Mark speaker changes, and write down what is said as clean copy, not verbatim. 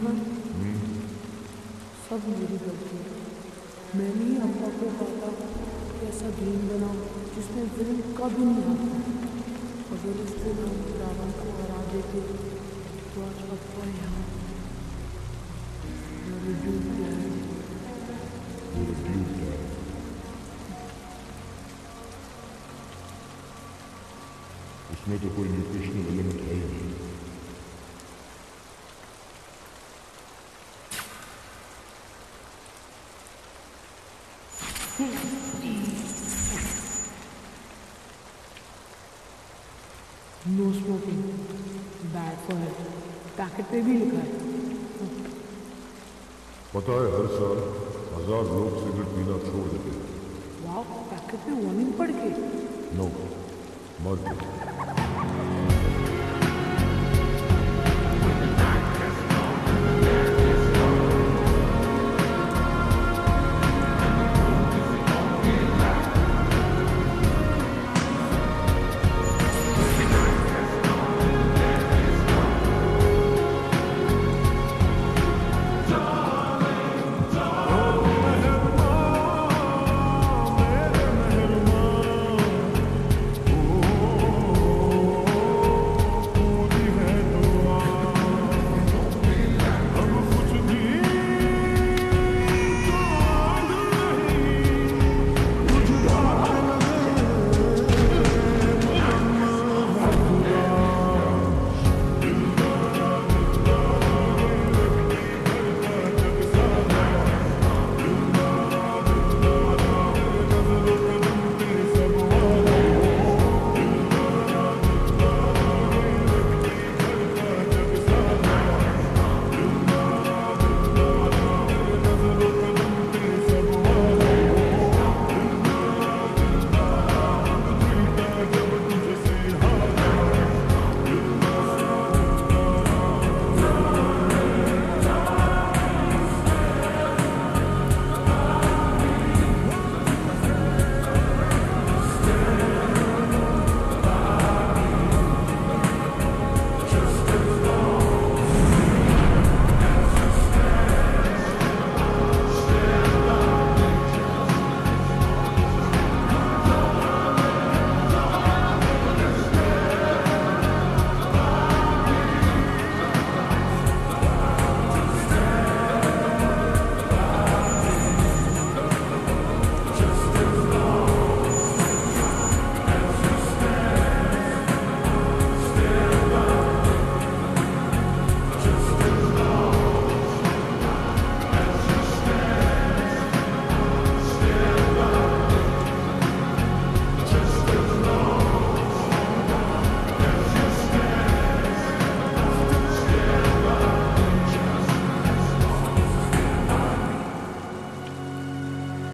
Speaker 1: पर सब मेरी गलती है। मैंने ही अब्बा को कहा था कि ऐसा गेम बनाओ जिसमें विलन कभी नहीं आता। अगर उस दिन हम रावण को हरा देते तो आज अब्बा यहाँ डूब जाए।
Speaker 2: उसमें तो कोई न्यूट्रिशनल एलिमेंट है ही नहीं।
Speaker 1: No smoking, bad for health, packet पे भी लिखा है।
Speaker 2: पता है हर साल 1000 लोग सिगरेट पीना छोड़ देते हैं।
Speaker 1: वाह, पैकेट पे वार्निंग पढ़ के।
Speaker 2: नो, मर गए।